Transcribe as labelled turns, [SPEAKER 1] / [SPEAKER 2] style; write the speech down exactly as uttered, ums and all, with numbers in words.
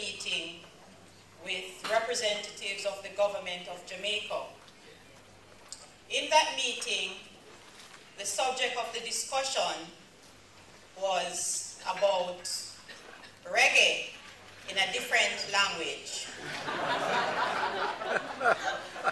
[SPEAKER 1] meeting with representatives of the government of Jamaica. In that meeting, the subject of the discussion was about reggae in a different language.